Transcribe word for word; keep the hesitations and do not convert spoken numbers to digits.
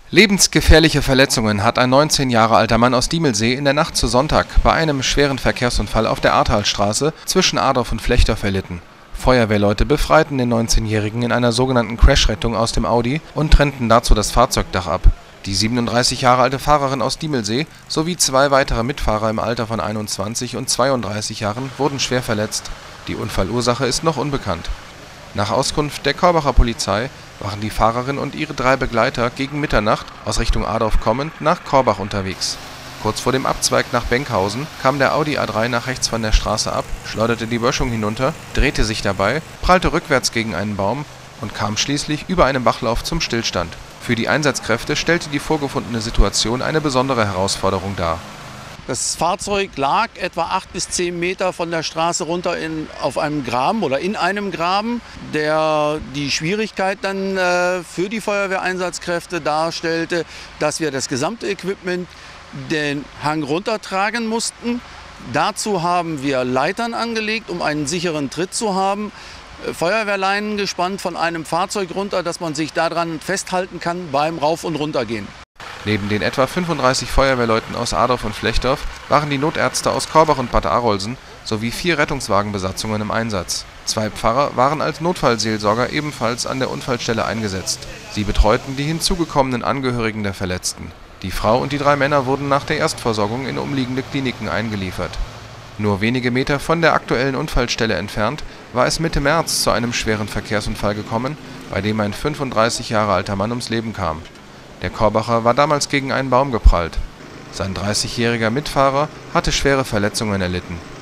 Lebensgefährliche Verletzungen hat ein neunzehn Jahre alter Mann aus Diemelsee in der Nacht zu Sonntag bei einem schweren Verkehrsunfall auf der Ahrtalstraße zwischen Adorf und Flechdorf erlitten. Feuerwehrleute befreiten den neunzehnjährigen in einer sogenannten Crashrettung aus dem Audi und trennten dazu das Fahrzeugdach ab. Die siebenunddreißig Jahre alte Fahrerin aus Diemelsee sowie zwei weitere Mitfahrer im Alter von einundzwanzig und zweiunddreißig Jahren wurden schwer verletzt. Die Unfallursache ist noch unbekannt. Nach Auskunft der Korbacher Polizei waren die Fahrerin und ihre drei Begleiter gegen Mitternacht aus Richtung Adorf kommend nach Korbach unterwegs. Kurz vor dem Abzweig nach Benkhausen kam der Audi A drei nach rechts von der Straße ab, schleuderte die Böschung hinunter, drehte sich dabei, prallte rückwärts gegen einen Baum und kam schließlich über einem Bachlauf zum Stillstand. Für die Einsatzkräfte stellte die vorgefundene Situation eine besondere Herausforderung dar. Das Fahrzeug lag etwa acht bis zehn Meter von der Straße runter in, auf einem Graben oder in einem Graben, der die Schwierigkeit dann äh, für die Feuerwehreinsatzkräfte darstellte, dass wir das gesamte Equipment den Hang runtertragen mussten. Dazu haben wir Leitern angelegt, um einen sicheren Tritt zu haben, Feuerwehrleinen gespannt von einem Fahrzeug runter, dass man sich daran festhalten kann beim Rauf- und Runtergehen. Neben den etwa fünfunddreißig Feuerwehrleuten aus Adorf und Flechdorf waren die Notärzte aus Korbach und Bad Arolsen sowie vier Rettungswagenbesatzungen im Einsatz. Zwei Pfarrer waren als Notfallseelsorger ebenfalls an der Unfallstelle eingesetzt. Sie betreuten die hinzugekommenen Angehörigen der Verletzten. Die Frau und die drei Männer wurden nach der Erstversorgung in umliegende Kliniken eingeliefert. Nur wenige Meter von der aktuellen Unfallstelle entfernt war es Mitte März zu einem schweren Verkehrsunfall gekommen, bei dem ein fünfunddreißig Jahre alter Mann ums Leben kam. Der Korbacher war damals gegen einen Baum geprallt. Sein dreißigjähriger Mitfahrer hatte schwere Verletzungen erlitten.